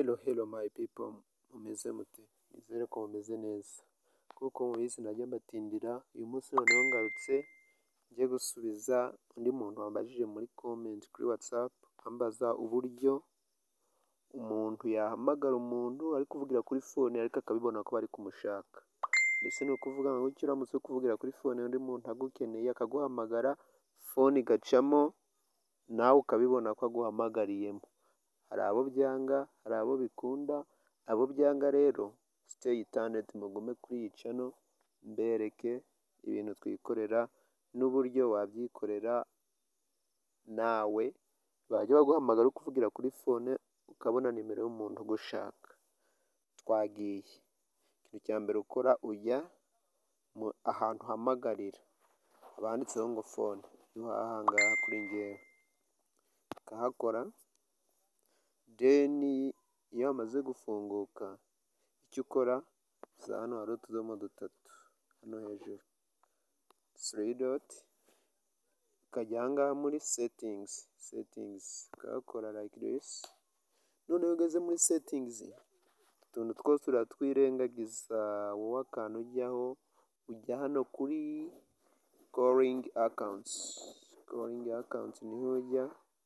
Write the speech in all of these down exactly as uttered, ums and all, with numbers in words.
Hello hello my people, mumeze mute? Nizere ko mumeze neza. Kuko mubizi najya mbatindira, uyu munsi noneho ngarutse ngiye gusubiza undi muntu wambajije muri comment kuri WhatsApp ambaza uburyo umuntu yahamagara umuntu ari kuvugira kuri phone ariko akabibona ko bari kumushaka. Mbese ni ukuvuga ngo icyo uramutse kuvugira kuri phone undi muntu agukeneye akaguhamagara, phone igacamo nawe ukabibona ko aguhamagariyemo. Hari abo byanga, hari abo bikunda. Abo byanga rero stay tuned, mugume kuri iyi channel mbereke ibintu twikorera n'uburyo wabyikorera nawe bajya baguhamagara uri kuvugira kuri phone ukabona nimero y'umuntu ugushaka. Twagiye. Ikintu cya mbere ukora ujya ahantu hamagarira abanditseho ngo phone, iyo ahangaha kuri ngewe ukahakora, then iyo amaze gufunguka icyo ukora za hano hari utudomo dutatu hano hejuru, three dot, ukajya ahangaha muri settings, settings ukahakora like this. Noneho ugeze muri settings utuntu twose uratwirengagiza, wowe akantu ujyaho ujya hano kuri calling accounts. Calling accounts niho ujya,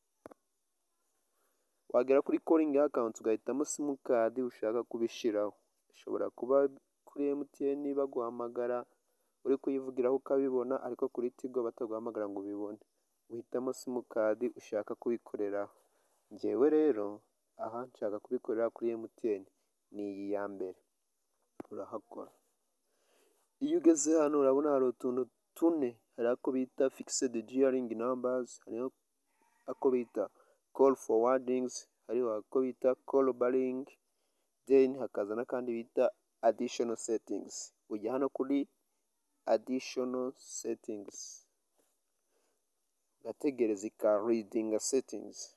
wagera kuri calling accounts ugahitamo simukadi ushaka kubishiraho. Ishobora kuba kuri M T N baguhamagara uri kuyivugiraho ukabibona, ariko kuri Tigo bataguhamagara ngo ubibone. Uhitamo simukadi ushaka kubikoreraho. Njyewe rero aha nshaka kubikorera kuri M T N, ni iyi ya mbere. Urahakora. Iyo ugeze hano urabona hari utuntu tune, hari ako bita fixed gearing numbers, hari ako bita call forwardings, hariho ako bita call barring, then hakaza n'akandi bita additional settings. Ujya hano kuri additional settings ugategereza ika reading settings,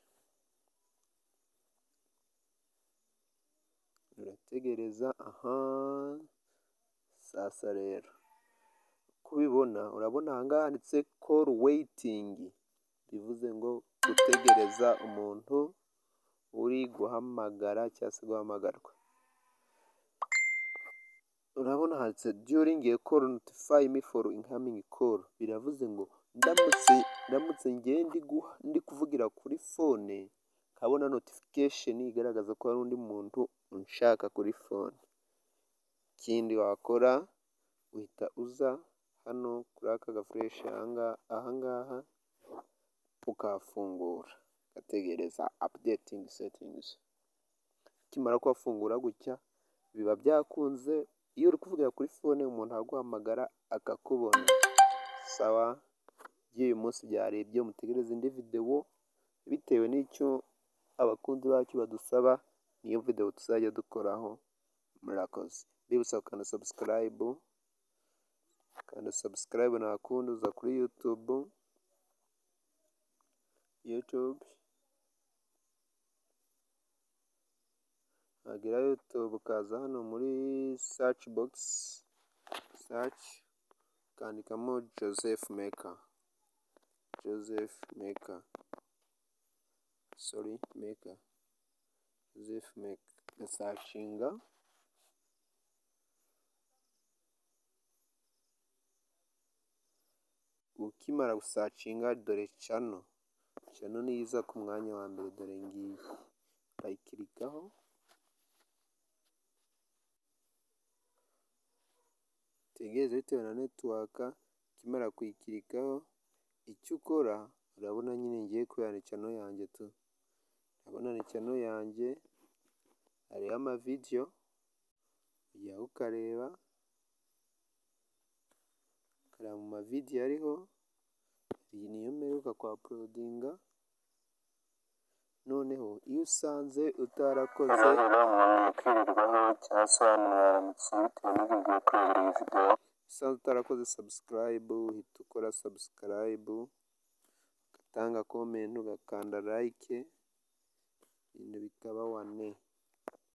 urategereza. Aha sasa rero kubibona, urabona ahangaha handitse call waiting, bivuze ngo gutegereza umuntu uri guhamagara cyangwa se guhamagarwa. Urabona handitse during a call notify me for incoming call, biravuze ngo ndamutse ndamutse ngiye ndi ndi kuvugira kuri phone kabona notification igaragaza ko hari undi muntu unshaka kuri phone. Ikindi wakora uhita uza hano kuri aka gafresh ahangaha ukafungura ugategereza updating settings. Kimara kuhafungura gutya biba byakunze. Iyo uri kuvugira kuri phone umuntu aguhamagara akakubona, sawa. By'uyu munsi byari ibyo, mutegereze indi video bitewe n'icyo abakunzi bacu badusaba, niyo video tuzajya dukoraho. Murakoze. Bibutsa kana subscribe, kana subscribe na kundi uza kuri YouTube, YouTube agira YouTube, ukaza hano muri search box, search ukandikamo Joseph Maker, Joseph Maker, sorry Maker, Joseph Maker, searchinga. Ukimara gusacinga dore channel, channel niza ku mwanya wa mbere, dore ngiyi urayikirikaho. Tegeze bitewe na network. Ukimara kuyikirikaho icyo ukora urabona nyine ngiye kubera channel yanjye tu, urabona ni channel yanjye, hariho ama video ujya ukareba, ukareba mu ma video ariho. Iyi niyo mperuka kwa uploadinga. Noneho iyo usanze utarakoze usanze utarakoze subscribe, uhita ukora subscribe, ugatanga comment, ugakanda like, ibintu bikaba wane.